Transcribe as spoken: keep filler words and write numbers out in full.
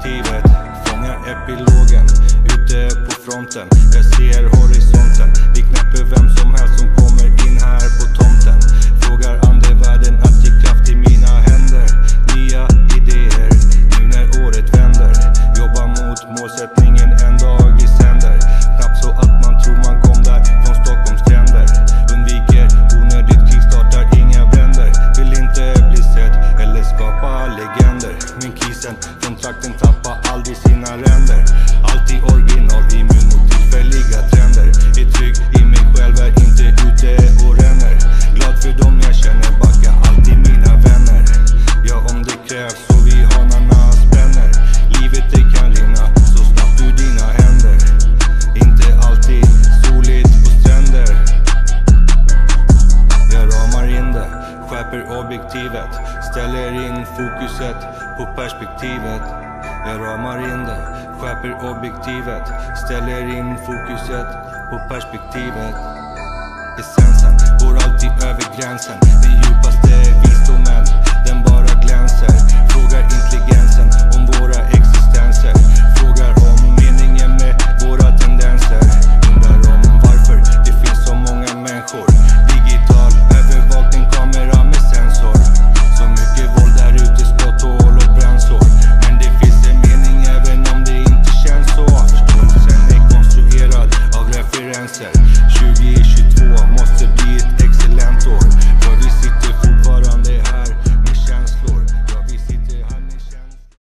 objektivet. Fångar epilogen ute på fronten. Jag ser horisonten. Vi knäpper vem som helst som kommer in här på tomten. Frågar andevärlden att ge kraft i mina händer. Nya idéer nu när året vänder. Jobbar mot målsättningen en dag i sänder. Knappt så att man tror man kom där från Stockholms stränder. Undviker onödigt krig, startar inga bränder. Vill inte bli sedd eller skapa legender. Min kisen från trakten tappar aldrig sina ränder. Alltid original, immun mot tillfälliga trender. Är trygg i mig själv, är inte ute och ränner. Glad för dem jag känner, backa alltid mina vänner. Ja, om det krävs så vi hanarna spänner. Livet det kan rinna så snabbt ur dina händer. Inte alltid soligt på stränder. Jag ramar in det, skärper objektivet. Ställer in fokuset på perspektivet. Jag ramar in det, skärper objektivet. Ställer in fokuset på perspektivet. Essensen går alltid över gränsen.